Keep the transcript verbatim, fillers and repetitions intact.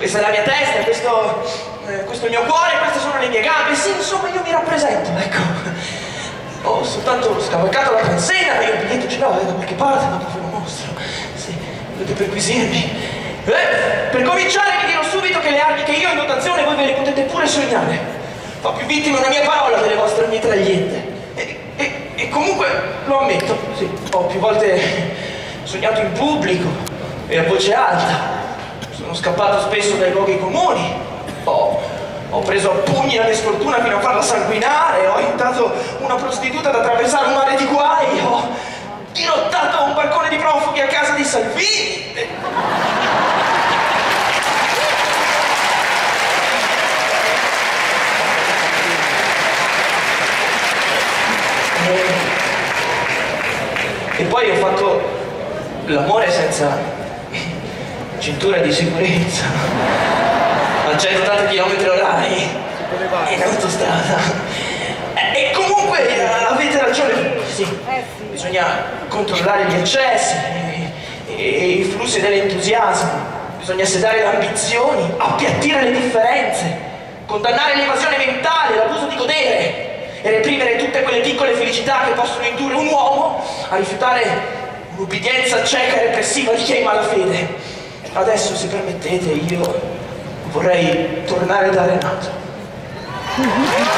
questa è la mia testa, questo, eh, questo è il mio cuore, queste sono le mie gambe. Sì, insomma, io mi rappresento, ecco. Ho soltanto scavalcato la transena, io il biglietto ce l'ho, eh, da qualche parte, dopo ve lo mostro. Sì, dovete perquisirmi. Eh, per cominciare vi dirò subito che le armi che io ho in dotazione voi ve le potete pure sognare. Fa più vittime una mia parola delle vostre mitragliette. E, e, e comunque lo ammetto, sì, ho più volte sognato in pubblico e a voce alta. Sono scappato spesso dai luoghi comuni. Ho, ho preso a pugni la mia sfortuna fino a farla sanguinare. Ho aiutato una prostituta ad attraversare un mare di guai. Ho dirottato un barcone di profughi a casa di Salvini. E poi ho fatto l'amore senza cintura di sicurezza a centottanta chilometri orari in autostrada. E comunque avete ragione, sì, bisogna controllare gli eccessi e i flussi dell'entusiasmo, bisogna sedare le ambizioni, appiattire le differenze, condannare l'evasione mentale, l'abuso di godere e reprimere tutte quelle piccole felicità che possono indurre un uomo a rifiutare un'ubbidienza cieca e repressiva di chi è in malafede. Adesso, se permettete, io vorrei tornare da Renato.